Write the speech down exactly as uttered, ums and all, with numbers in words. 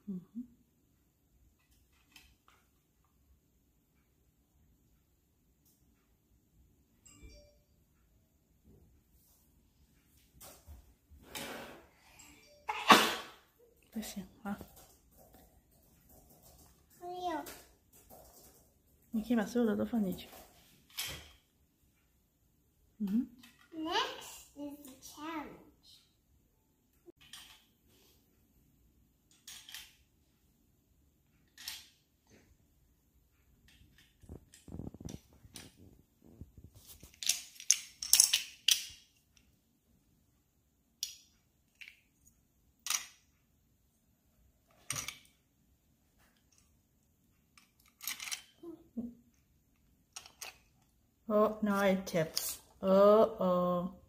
Mm-hmm. Bem assim, ó. 还有， 你可以把所有的都放进去。嗯哼。 Next is the challenge. Oh, now it tips. Oh, oh.